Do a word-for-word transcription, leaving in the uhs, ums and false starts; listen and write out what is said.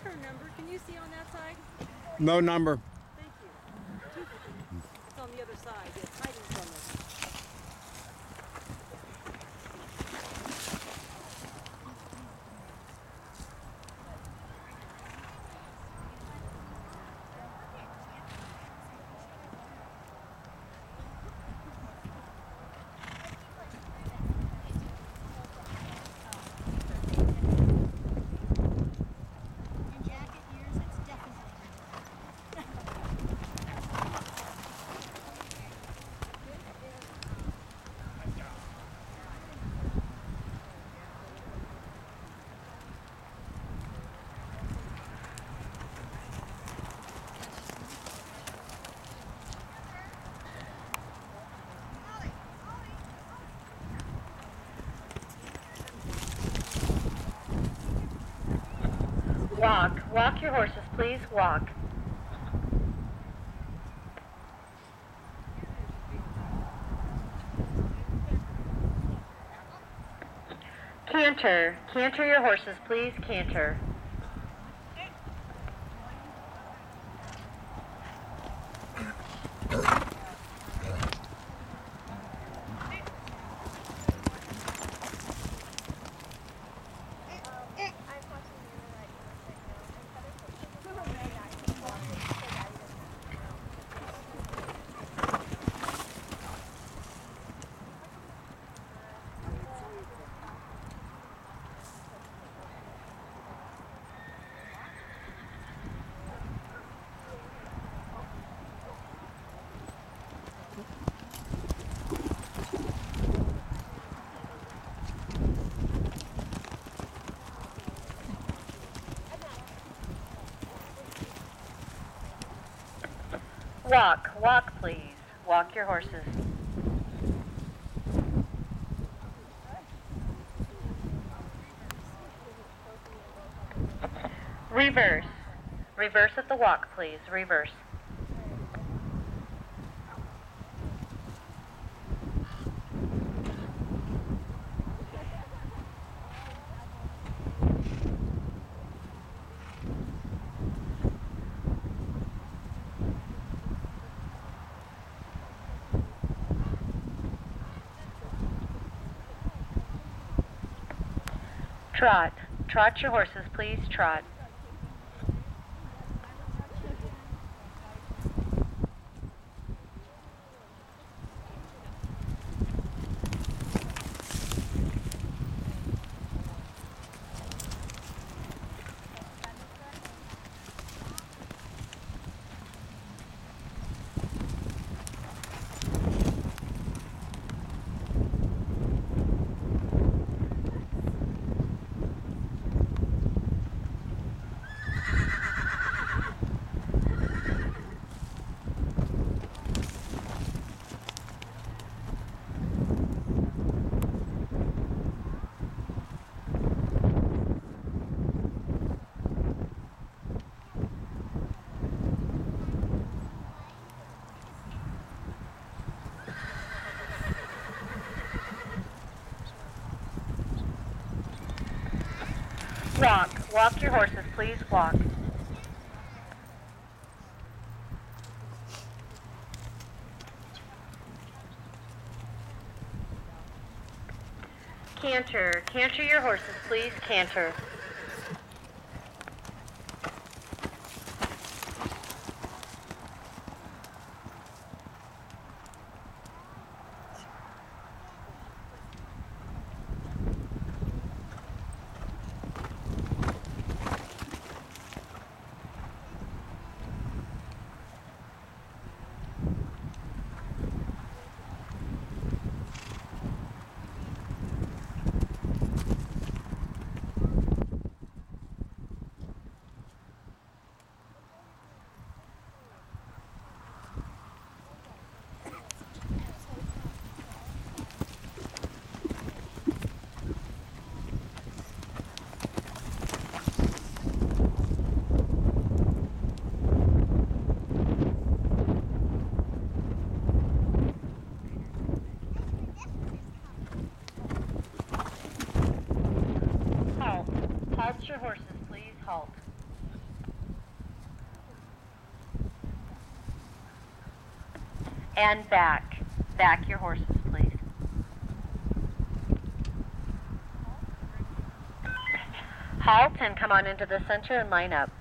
What's her number? Can you see on that side? No number. Thank you. It's on the other side. It's hiding from us. Walk. Walk your horses, please. Walk. Canter. Canter your horses, please. Canter. Walk. Walk, please. Walk your horses. Reverse. Reverse at the walk, please. Reverse. Trot. Trot your horses, please. Trot. Walk. Walk your horses, please. Walk. Canter. Canter your horses, please. Canter. Halt. Halt your horses, please. Halt. And back. Back your horses, please. Halt and come on into the center and line up.